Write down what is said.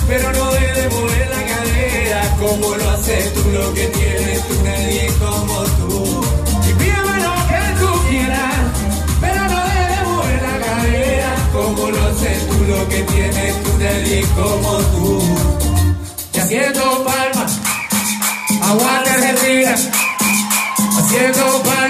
pero no debe mover la cadera como lo haces tú, lo que tienes tú, nadie como tú. Y pídeme lo que tú quieras, pero no debe mover la cadera como lo haces tú, lo que tienes tú, nadie como tú. Y haciendo palmas, aguante Argentina, haciendo palmas.